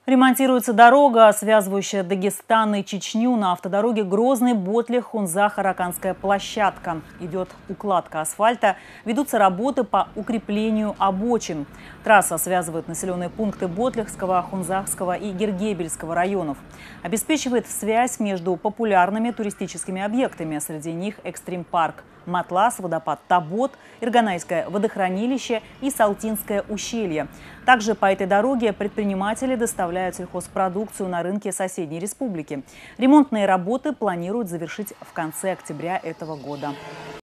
Ремонтируется дорога, связывающая Дагестан и Чечню. На автодороге Грозный-Ботлих-Хунза-Хараканская площадка. Идет укладка асфальта. Ведутся работы по укреплению обочин. Трасса связывает населенные пункты Ботлихского, Хунзахского и Гергебельского районов. Обеспечивает связь между популярными туристическими объектами. Среди них экстрим-парк Матлас, водопад Табот, Ирганайское водохранилище и Салтинское ущелье. Также по этой дороге предприниматели доставляют сельхозпродукцию на рынке соседней республики. Ремонтные работы планируют завершить в конце октября этого года.